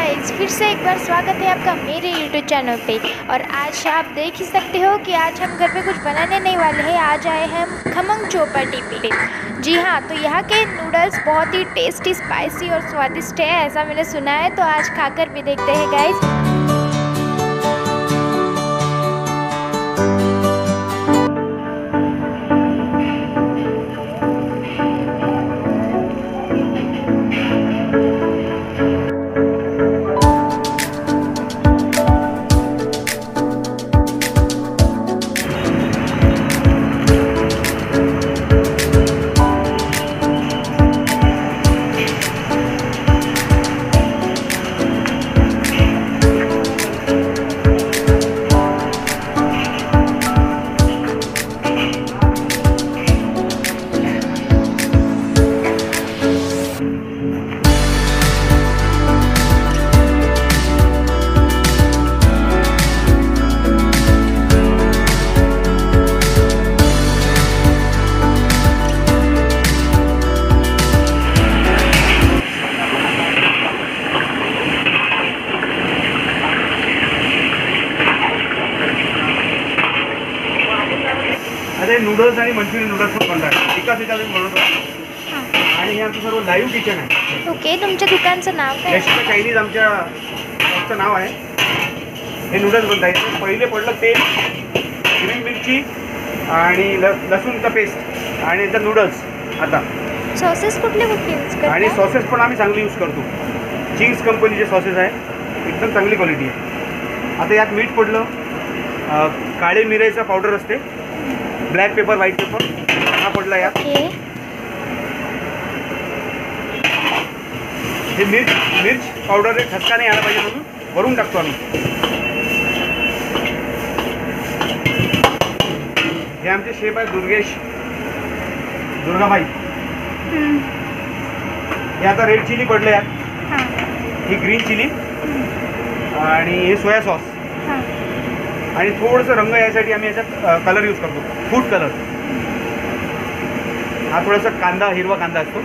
Guys, फिर से एक बार स्वागत है आपका मेरे YouTube चैनल पे। और आज आप देख ही सकते हो कि आज हम घर पे कुछ बनाने नहीं वाले हैं। आज आए हैं हम खमंग चौपाटी पे। जी हाँ, तो यहाँ के नूडल्स बहुत ही टेस्टी, स्पाइसी और स्वादिष्ट है, ऐसा मैंने सुना है। तो आज खाकर भी देखते हैं गाइस। अरे नूडल्स आणि मंचुरियन नूडल्स पण बनतात एकाच ह्याच्यात बनवतो आणि हे आमचं सर्व लाईव्ह किचन आहे. ओके, तुमच्या दुकानचं नाव काय? यशिका चायनीज आमच्या शॉपचं नाव आहे. हे नूडल्स बनतात. पहिले पडलं तेल, हिरवी मिरची आणि लसूणचा पेस्ट आणि नंतर नूडल्स. आता सॉसेस कुठले कुठले यूज करता? आणि सॉसेस पण आम्ही चांगले यूज करतो. चिंग्स कंपनीचे सॉसेस आहे, एकदम चांगली क्वालिटी आहे. आता यात मीठ पडलं, काळे मिऱ्याचा पावडर असते, ब्लॅक पेपर, व्हाईट पेपर हा पडला यात. हे मिर्च पावडर ठसका नाही आला पाहिजे म्हणून वरून टाकतो आम्ही. हे आमचे शेफ आहे दुर्गाबाई. हे आता रेड चिली पडले यात, ही ग्रीन चिली आणि हे सोया सॉस आणि थोडंसं रंग यासाठी आम्ही याच्यात कलर यूज करतो, फूड कलर. हा थोडासा कांदा, हिरवा कांदा असतो.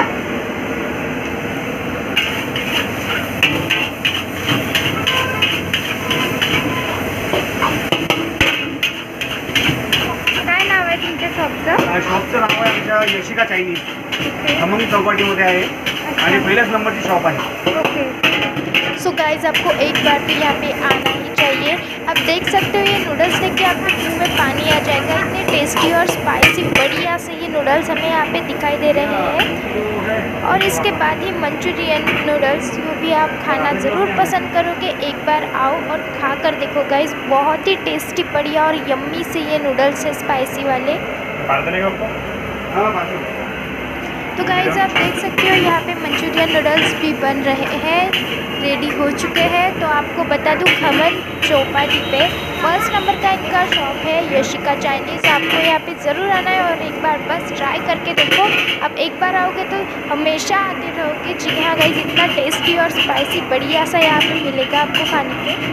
काय नाव आहे तुमच्या शॉपचं? शॉपचं नाव आहे आमच्या यशिका चायनीज, खमंग चौपाटीमध्ये आहे आणि पहिल्याच नंबरची शॉप आहे. सो गाइस, आपको एक बार तो यहाँ पे आना ही चाहिए। आप देख सकते हो ये नूडल्स देख के आपके मुंह में पानी आ जाएगा। इतने टेस्टी और स्पाइसी बढ़िया से ये नूडल्स हमें यहाँ पे दिखाई दे रहे हैं। और इसके बाद ही मंचूरियन नूडल्स, वो भी आप खाना ज़रूर पसंद करोगे। एक बार आओ और खा कर देखो गाइस, बहुत ही टेस्टी, बढ़िया और यम्मी से ये नूडल्स है, स्पाइसी वाले। तो गाइस, आप देख सकते हो यहाँ पे मंचूरियन नूडल्स भी बन रहे हैं, रेडी हो चुके हैं। तो आपको बता दूँ, खमंग चौपाटी पे फर्स्ट नंबर का इनका शॉप है, यशिका चाइनीज़। आपको यहाँ पे ज़रूर आना है और एक बार बस ट्राई करके देखो। आप एक बार आओगे तो हमेशा आते रहोगे। जी हाँ गाइस, इतना टेस्टी और स्पाइसी बढ़िया सा यहाँ पे मिलेगा आपको खाने पे।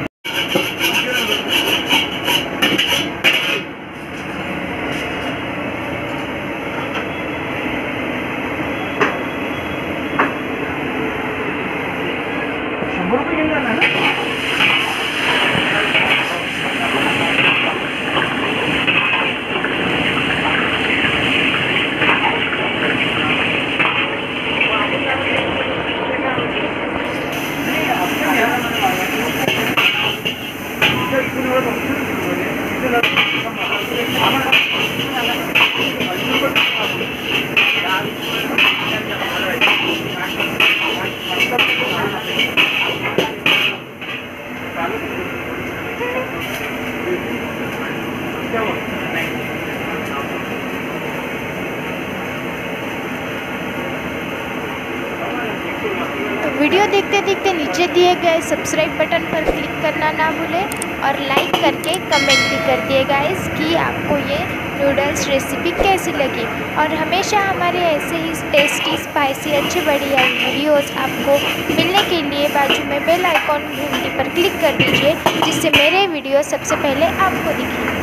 वीडियो देखते देखते नीचे दिए गए सब्सक्राइब बटन पर क्लिक करना ना भूलें और लाइक करके कमेंट भी कर दिए गाइस कि आपको ये नूडल्स रेसिपी कैसी लगी। और हमेशा हमारे ऐसे ही टेस्टी, स्पाइसी, अच्छे बढ़िया वीडियोस आपको मिलने के लिए बाजू में बेल आइकॉन घंटी पर क्लिक कर दीजिए, जिससे मेरे वीडियो सबसे पहले आपको दिखें।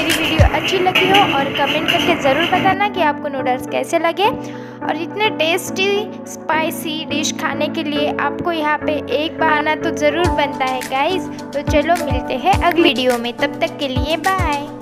मेरी वीडियो अच्छी लगी हो और कमेंट करके ज़रूर बताना कि आपको नूडल्स कैसे लगे। और इतने टेस्टी स्पाइसी डिश खाने के लिए आपको यहाँ पे एक बार आना तो ज़रूर बनता है गाइस। तो चलो मिलते हैं अगली वीडियो में, तब तक के लिए बाय।